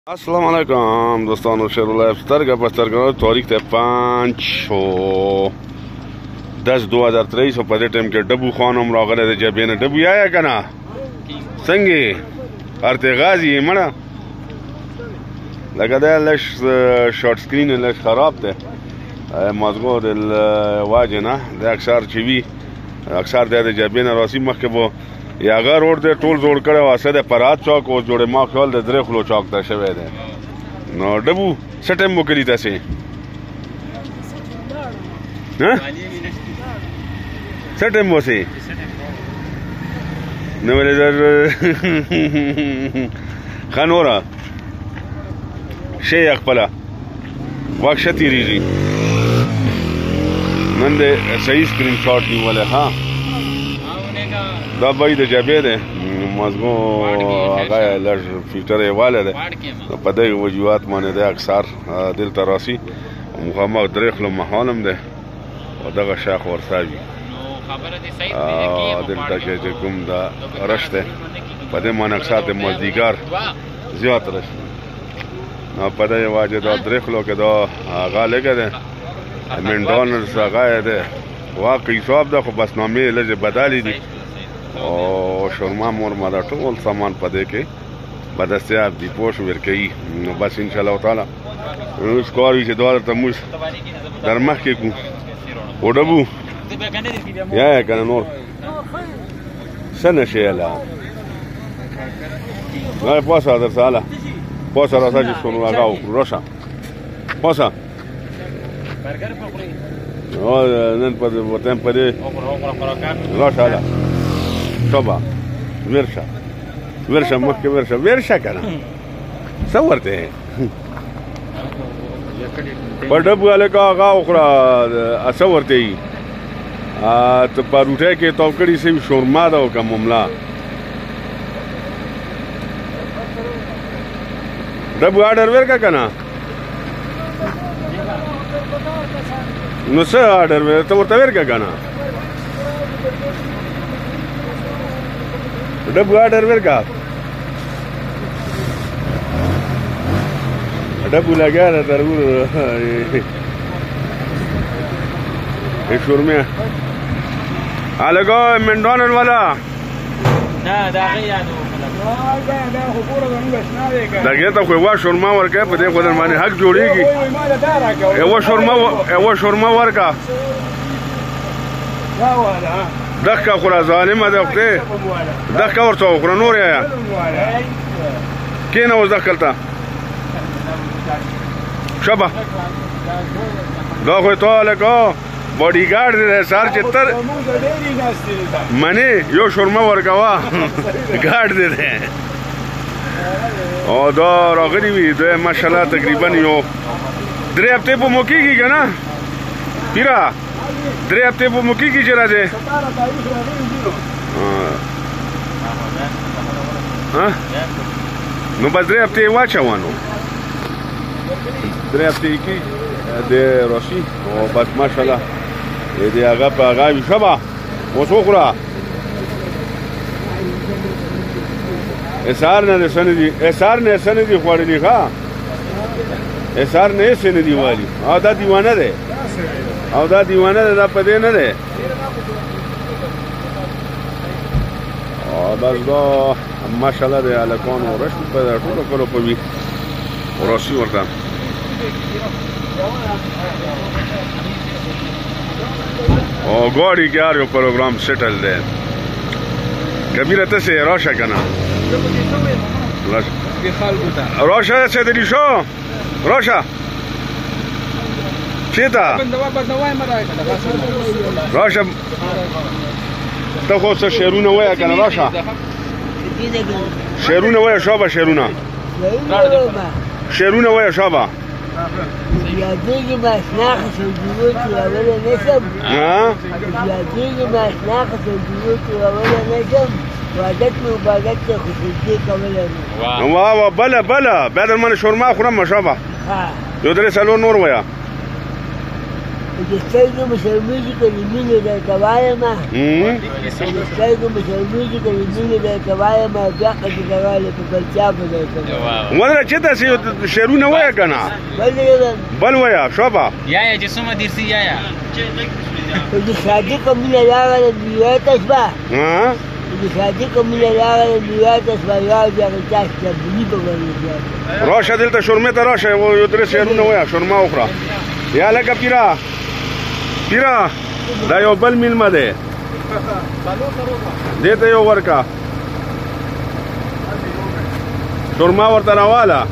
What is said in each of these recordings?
अस्सलाम वालेकुम दोस्तों, शेरुल्लाह स्तरगा पस्तरगा तारीख थे 5/10/2023 और पदे टाइम के डब्बू खान हम रागले थे जब ने डब्बू आया कना संगे अर्ते गाजी मना लगा दे लश शॉर्ट स्क्रीन लश खराब थे मजगो दिल वाजना दे अक्सर चीवी अक्सर दे जब ने रासी मखबो या अगर रोड दे टोल जोड़ करे वासे दे परात चौक और जोड़े मा ख्याल दे दरेखलो चौक ता शवे दे नो डबू सटेम मुकली तसे हां सटेम मोसे नवले दर खनोरा शेख पला वक्षती रीजी नंदे सही स्क्रीन शॉट नी वाले हां دا باید جبه ده مزگو آقای لرز فیلتر واله ده پده وجوهات مانه ده اکثر دل تراسی مخامخ دریخلو محالم ده و دغه شاخ ورساوی دل تا که کوم دا رش ده پده مان اکثر ده مزدیگار زیاد رش پده واجه دا دریخلو که دا آقا لگه ده مندانرز آقای ده واقعی صاحب ده خو بس نامی لجه بدالی دی او شورما مورما دا ټول سامان پدې کې بدستیاب دی پوش ورکې نو بس ان شاء الله تعالی روز کوي چې دوه ته موږ در مخ کې کو وډبو یا کنه نور سنه شیلا نه پاسه در سالا پاسه راځي چې څنګه راغاو روشا پاسه برګر پخوري او نن په وطن پدې روشا طبعا ورشة مكة ورشة كنا صورته بدب वाले का आगा उखरा असवरते ही तो परूठे के तोकड़ी से शोरमा दो का मामला डब आर्डर वेर का कना नुसे आर्डर वेर तो वेर का कना डब्बू आर्डर वेर का डब्बू लगा ना तरबू शोर में आले को मैकडॉनल्ड वाला ना दागे यादो दागे तो कोई वो शोरमा वर्क है पते को माने हक जोड़ेगी वो शोरमा वर्क का دخل خورا ظالمه ده وخته دخل ورته خورا نور یا کینه وز دخلتا شبا دا خو ته لکه باډی ګارد ده سار چتر منی یو شورما ورکوا ګارد ده او دا راغلی وی ده ماشاءالله تقریبا یو درې هفته په موکي کې کنه پیرا درې هفته په موکي کې چې راځي نو بس درې هفته واچوانو درې هفته کې د راشي او بس ماشاءالله دې هغه په هغه وي شبا اوس وخوره اسار نه سندي خوړلي ښه اسار نه سندي والی او دا دیوانه ده او دا دیوانه ده دا پدې نه ده او بس دا ماشاءالله ده الکان ورش په ټول کولو په وی وراشي ورته او ګاډي ګارو پروګرام سیټل ده کبیره ته سه راشه کنه راشه څه دي شو راشه چیتا راشه ته خو څه شعرونه وایه کنه راشه شعرونه وایه شابه شعرونه وایه شابه یادیږي ماشناخه سوجوت اول نسب یادیږي ماشناخه سوجوت اول نسب وعدت مبادت خصوصي کوله واه بلا بعد ما شورما خورم شابه یو درې سالو نور وایه د سترګو مسلمېږي که د مینې درته وایمه د سترګو مسلمېږي که د مینې درته وایمه بیا که چې دروالی په بل چا به درته ودره چې داسې شعرونه وایه که نه بل وایه شوبه یایا چې څومره درسي یایا د صادقه مینه راغله بیواته شوه د صادقه مینه راغله بیواته شوه یوازې هغه چا شتبلي به باندې زیاته راشه دلته شورمې ته راشه یو درې شعرونه وایه شورما وخوره یا لکه پیره دا یو بل میلمه دی دې ته یو ورکه شورما ورته راواله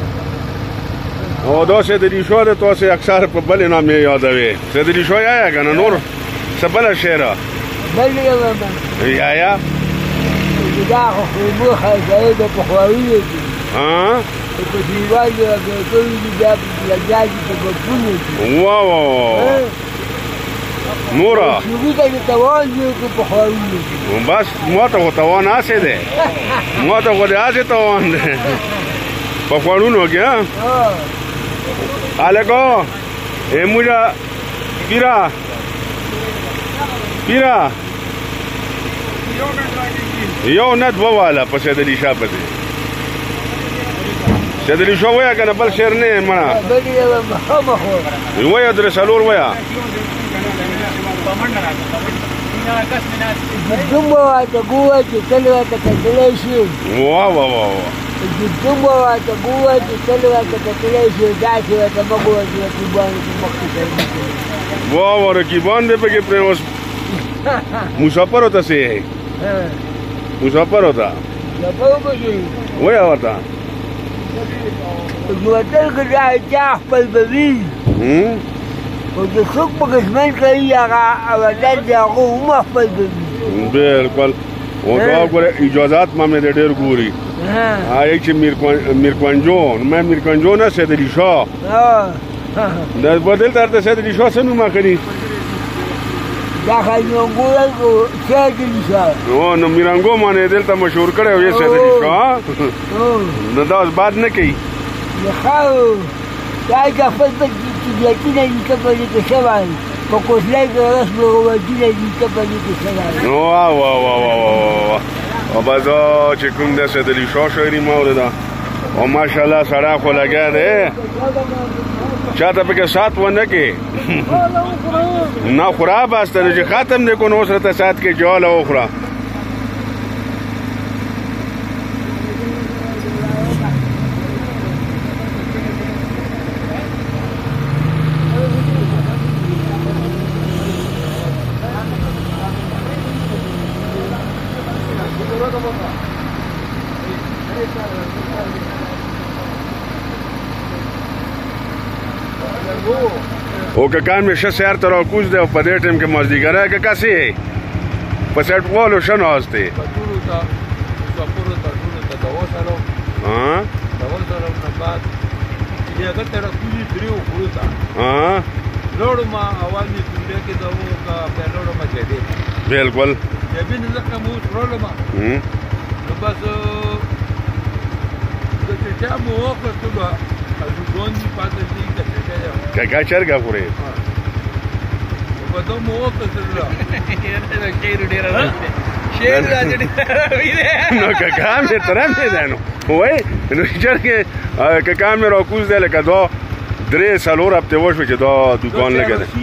او دا سیدریشو دی تاسې اکثر په بلې نامې یادوې سیدریشو یایه که نه نور څه بله شعره بل یایه دا خو خوبو ښایسته د پخوایي کې په دیوال کې راګرځوي دي بیا لګیا دي په ګپونو کې نوره شروع ته د توان دی که پخوایي کې بس ما ته خو توان هسې دی ما ته خو د هسې توان دی په خوړونو کې هلکو موږه پیره یو نه دوه واله په سیدعلي شاه پسې سیدعلي شاه وایه که نه بل شعر نه مړه وایه درې څلور وایه دومره ورته ګوه چې تل ورته کتلی شي دومره ورته ګوه چې تل ورته کتلی شي داسې ورته مه ګوه چې رقیبانو په مخ کې واه رقیبان دی پکې پرې اوس مسافر ہوتا سے مسافر ہوتا وایه ورته وطن کې دا چا خپل به وي او د څوک په قسمت کوي هغه وطن د هغه هم خپل به وي بلکل او دا ګوره اجازات ما مې ډېر ګوري هغه چې میرکوانجو ما میرکوانجو نه سیدعلي شاه دا بدل درته سیدعلي شاه څه نوم اخلي دا خلنګول کو سیدعلي شاه نو میرانګو باندې دلته مشهور کړی و یې سیدعلي شاه نو دا اوس باد نه کوي خو دا د خپل په طبیعتونه نیکه په دې کې شوی په کوټلۍ کې رسم رواجونه نیکه په دې کې شوی او بس چې کوم د سیدعلي شاه شاعري ما اورېده او ماشاءالله سړی خو لګیا دی چاته پکې سات ونه کې نه خوره بسته نو چې ختم دی کو نو اوس راته سات کې جواله وخوره او که کان مې ښه سیار ته راکوز دی او په دې ټایم کې مازدیګری که کسې یې په سیټ والو ښه ناست دی بلکل کاکا چرګه خورې نو کاکا مې ترم دی نو وایي نو چرګې کاکا مې راکوز دی لکه دا درې څلور هفتې وشوې چې دا دوکان لګی دی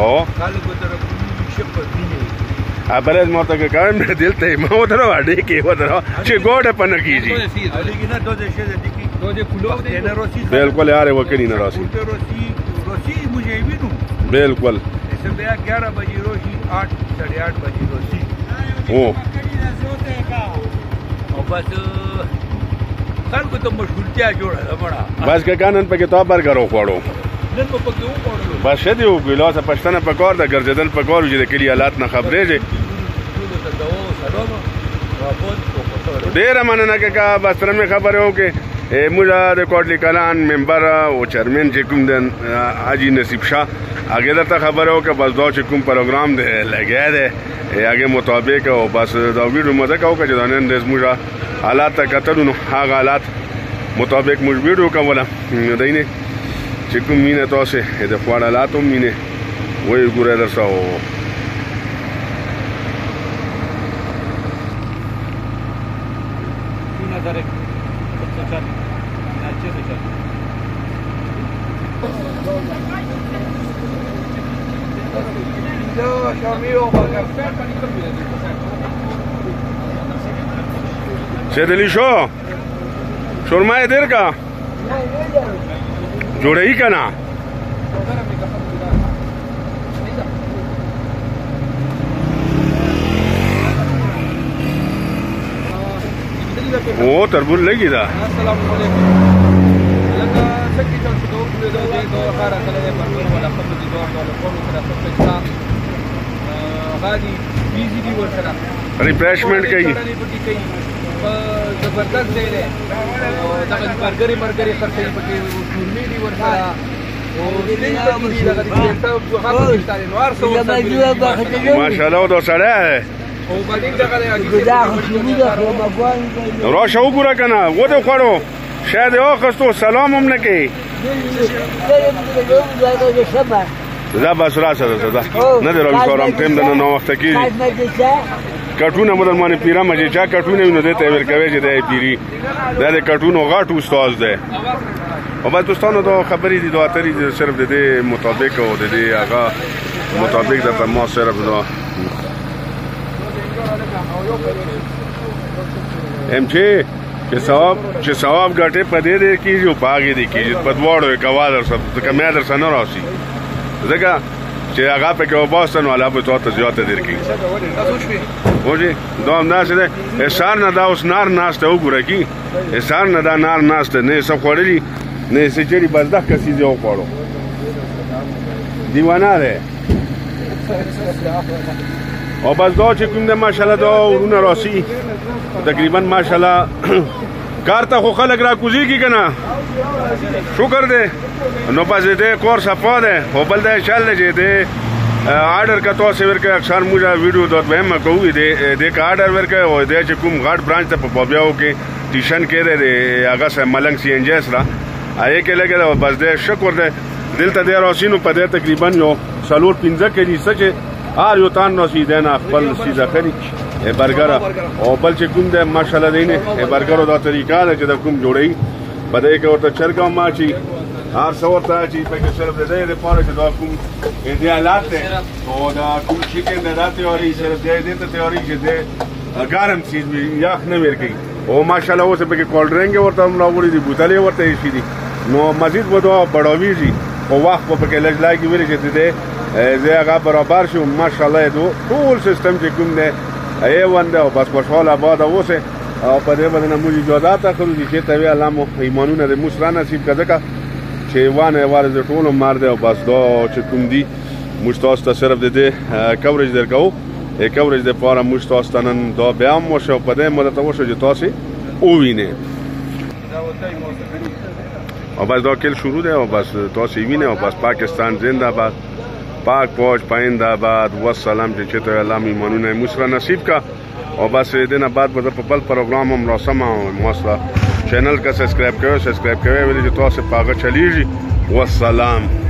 بلد ما ته کاکا مې دلته ما ودرو اډې کې ودرو چې ګوډه په نه کېږي بالکل یار وکړي نه راسي بالکل او بس خلکو ته مشغولتیا جوړه ده مړه بس کاکا نن پکې تا برګر وخوړو بس ښه دې وکړو لاسه پښتنه پکار ده ګرځېدل پکار و چې د کلي حالات نه خبرېږي ډېره مننه کاکا بس سره مې خبرې وکړې موږ د کوټلي کلان ممبر او چیرمن چې کوم د حاجي نصیب شاه هغې درته خبرې وکړه بس دا چې کوم پروګرام دی لګیا دی هغې مطابق او بس دا ویډیو مو ځکه وکړه چې دا نن ورځ موږ حالات ته کتلو نو هغه حالات مطابق موږ ویډیو کوله دی نه چې کوم مینه تاسې د خوړ حالات هم مینې وایي ګوره در سره سیدلی شو شورمای دیر کا جوړه یې کنه او تربور لګی دا السلام علیکم لکه څنګه چې تاسو ته وګورئ دا خارا کله په ولا خپل دي دوه ولا کوم سره څه غادي بیزی دی ورسره ریفریشمنٹ کوي زبردست دی دی دغه برګری خرڅې پکې شورمې دی ورسره ماشاءالله دا سړی راشه وګوره کنه وده خوړو شاید یې واخیستو سلام هم نه کوي دا بس راشه ده نه دی راویښورم ټیم د نه ناوخته کېږي کټونه مسلمان پیره مجې چا کټونه وي نو دی ته یې ورکوي چې دی پیري دا د کټونو غټ استاد دی او بس دوستانو دا خبرې دي دا اترې دي صرف د دې مطابق او د دې هغه مطابق درته ما صرف دا ام چې ثواب ګټې په دې دی کېږي او په هغې دی کېږي په دواړو یې کوه در سره ځکه میا در سره نه راسي ځکه چې هغه پکې وباسته نو الله به تا ته زیاته درکړي وجې دا همداسې دی حصار نه دا اوس نار ناسته وګوره کي حصار نه دا نار ناسته نه یې څه خوړلي نه یې څه چېرې بس دغه کسیز یې وخوړو دیوانه دی او بس دا چې کوم دی ماشاءالله دا ورونه راسي تقریبا ماشاءالله کار ته خو خلک راکوزېږي که نه شکر دی نو بس د دې کور صفا دی خو بل دا چل دی چې دی آرډر که تاسې ورکوئ اکثر موږ ویډیو دا دویمه کوو دې که آرډر ورکوئ او دی چې کوم غټ برانچ ته په بابیاو کې ټیشن کې دی د هغه سره ملنګ سی این جی سره هغې کې لګی دی بس دی شکر دی دلته دی راسي نو په دی تقریبا یو 4-5 کېجي څه چې هر یو تان راسي دی نه خپل سیز اخلي برګره او بل چې کوم دی ماشاءالله دی نه برګرو دا طریقه ده چې د کوم جوړوي په دی کې ورته چرګ هم اچي هر څه ورته اچي پکې صرف د دی دپاره چې دا کوم ایدیالات دی او دا کوم چکن دی دا تیاري صرف دی دې ته تیاري چې دی ګرم څیز وي یخ نه ورکوي او ماشاءالله اوس پکې کولډ ډرنک ورته هم راوړي دي بوتلې ورته ایښي دي نو مزید به دا بړاویږي خو وخت به پکې لږ لاګي ولې چې دی زه هغه برابر شو ماشاءالله یې ټول سیستم چې کوم دی ای ونده او بس خوشحال آباد اوسه او په دې باندې موږ اجازه اخلو چې ته وی الله مو ایمانونه د موږ را نصیب کړه چې وانه وارد ټول مار دی او بس دا چې کوم دی موږ تاسو ته صرف د دې کوریج درکو کوریج د پاره موږ تاسو ته نن دا بیا مو شو په دې مدته وشو چې تاسو ووینئ او بس دا کل شروع دی او بس تاسو وینئ او بس پاکستان زنده باد پاک فوج پاینده آباد والسلام چې چېرته الله مو ایمانونه موږ سره نصیب کا او بس دې نه بعد به زه په بل پروګرام هم راسم او ما سره چینل که سبسکرایب کوئ ولې چې تاسو په هغه چلیږي والسلام